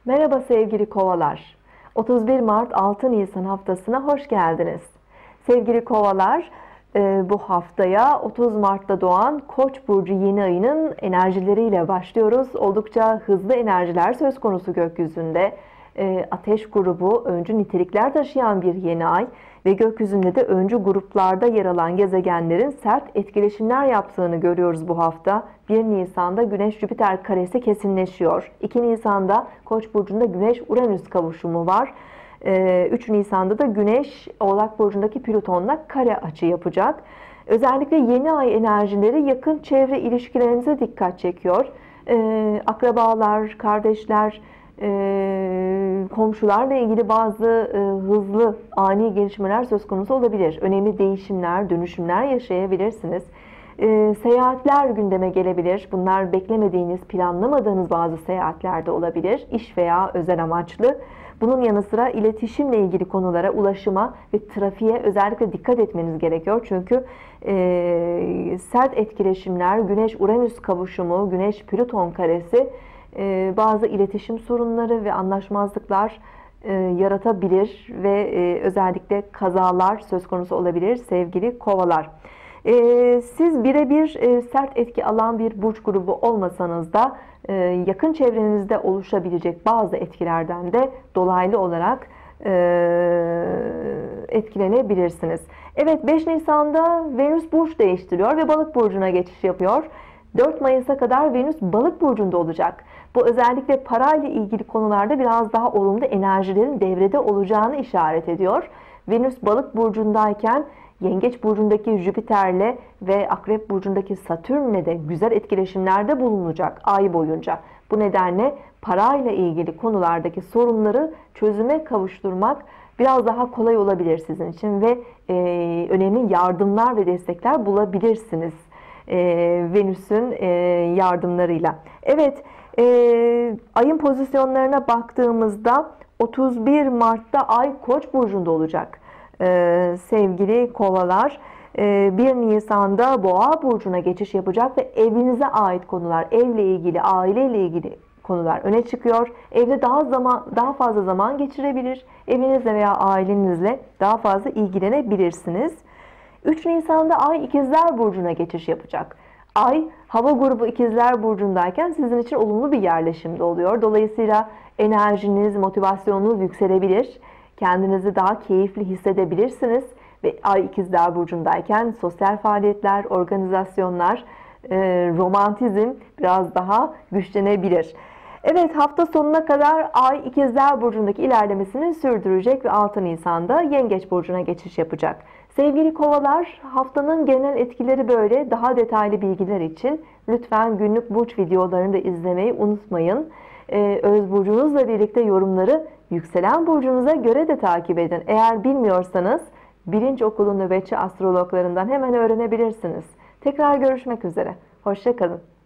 Merhaba sevgili kovalar. 31 Mart 6 Nisan haftasına hoş geldiniz. Sevgili kovalar, bu haftaya 30 Mart'ta doğan Koç burcu yeni ayının enerjileriyle başlıyoruz. Oldukça hızlı enerjiler söz konusu gökyüzünde. Ateş grubu öncü nitelikler taşıyan bir yeni ay ve gökyüzünde de öncü gruplarda yer alan gezegenlerin sert etkileşimler yaptığını görüyoruz bu hafta. 1 Nisan'da Güneş-Jüpiter karesi kesinleşiyor. 2 Nisan'da Koç burcunda Güneş-Uranüs kavuşumu var. 3 Nisan'da da Güneş Oğlak burcundaki Plüton'la kare açı yapacak. Özellikle yeni ay enerjileri yakın çevre ilişkilerinize dikkat çekiyor. Akrabalar, kardeşler, komşularla ilgili bazı hızlı, ani gelişmeler söz konusu olabilir. Önemli değişimler, dönüşümler yaşayabilirsiniz. Seyahatler gündeme gelebilir. Bunlar beklemediğiniz, planlamadığınız bazı seyahatlerde olabilir. İş veya özel amaçlı. Bunun yanı sıra iletişimle ilgili konulara, ulaşıma ve trafiğe özellikle dikkat etmeniz gerekiyor. Çünkü sert etkileşimler, Güneş-Uranüs kavuşumu, Güneş-Plüton karesi bazı iletişim sorunları ve anlaşmazlıklar yaratabilir ve özellikle kazalar söz konusu olabilir sevgili kovalar. Siz birebir sert etki alan bir burç grubu olmasanız da yakın çevrenizde oluşabilecek bazı etkilerden de dolaylı olarak etkilenebilirsiniz. Evet, 5 Nisan'da Venüs burç değiştiriyor ve Balık burcuna geçiş yapıyor. 4 Mayıs'a kadar Venüs Balık burcunda olacak. Bu özellikle parayla ilgili konularda biraz daha olumlu enerjilerin devrede olacağını işaret ediyor. Venüs Balık burcundayken Yengeç burcundaki Jüpiter'le ve Akrep burcundaki Satürn'le de güzel etkileşimlerde bulunacak ay boyunca. Bu nedenle parayla ilgili konulardaki sorunları çözüme kavuşturmak biraz daha kolay olabilir sizin için ve önemli yardımlar ve destekler bulabilirsiniz Venüs'ün yardımlarıyla. Evet, ayın pozisyonlarına baktığımızda 31 Mart'ta ay Koç burcunda olacak. Sevgili kovalar, 1 Nisan'da Boğa burcuna geçiş yapacak ve evinize ait konular, evle ilgili, aileyle ilgili konular öne çıkıyor. Evde daha fazla zaman geçirebilir. Evinizle veya ailenizle daha fazla ilgilenebilirsiniz. 3 Nisan'da Ay İkizler burcuna geçiş yapacak. Ay hava grubu İkizler burcundayken sizin için olumlu bir yerleşimde oluyor. Dolayısıyla enerjiniz, motivasyonunuz yükselebilir. Kendinizi daha keyifli hissedebilirsiniz. Ve Ay İkizler burcundayken sosyal faaliyetler, organizasyonlar, romantizm biraz daha güçlenebilir. Evet, hafta sonuna kadar Ay İkizler burcundaki ilerlemesini sürdürecek ve 6 Nisan'da Yengeç burcuna geçiş yapacak. Sevgili kovalar, haftanın genel etkileri böyle. Daha detaylı bilgiler için lütfen günlük burç videolarını da izlemeyi unutmayın. Öz burcunuzla birlikte yorumları yükselen burcunuza göre de takip edin. Eğer bilmiyorsanız Bilinç Okulu nöbetçi astrologlarından hemen öğrenebilirsiniz. Tekrar görüşmek üzere. Hoşça kalın.